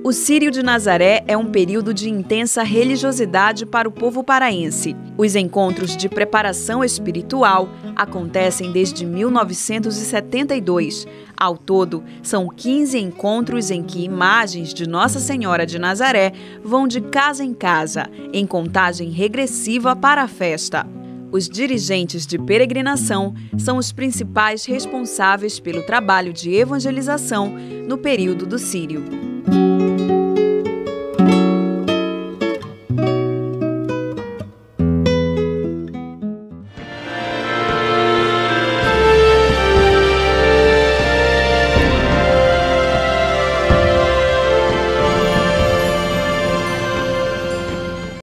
O Círio de Nazaré é um período de intensa religiosidade para o povo paraense. Os encontros de preparação espiritual acontecem desde 1972. Ao todo, são 15 encontros em que imagens de Nossa Senhora de Nazaré vão de casa em casa, em contagem regressiva para a festa. Os dirigentes de peregrinação são os principais responsáveis pelo trabalho de evangelização no período do Círio.